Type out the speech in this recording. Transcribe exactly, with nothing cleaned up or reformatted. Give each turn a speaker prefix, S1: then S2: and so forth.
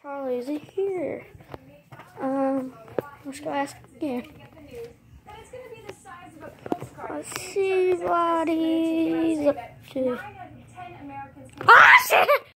S1: Charlie, is he here? Um, let's go ask again. Let's see what he's up to. Ah, shit!